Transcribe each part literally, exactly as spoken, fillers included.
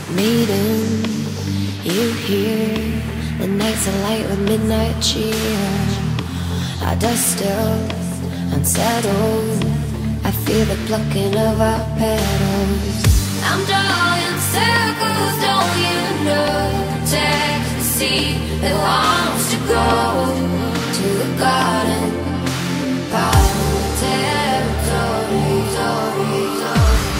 Meeting you here, the nights are light with midnight cheer. Our dust still unsettled, I feel the plucking of our petals. I'm drawing circles, don't you know? Protect the sea that wants to go to a garden, part of the territory, territory, territory.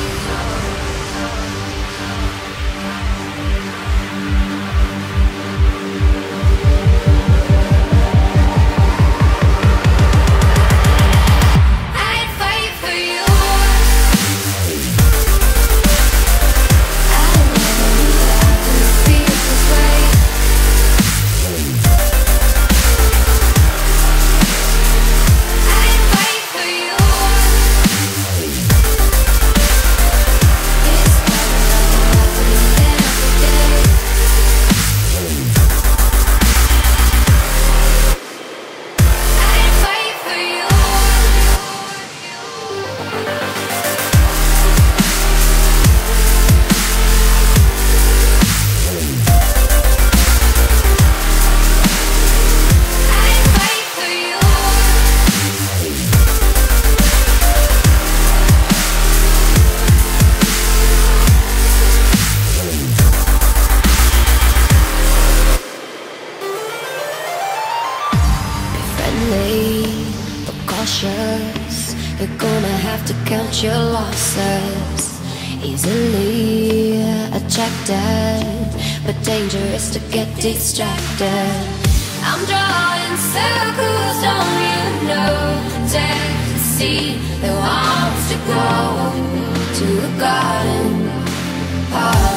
But cautious, you're gonna have to count your losses. Easily attracted, but dangerous to get distracted. I'm drawing circles, don't you know? Protect the sea that wants to go to a garden.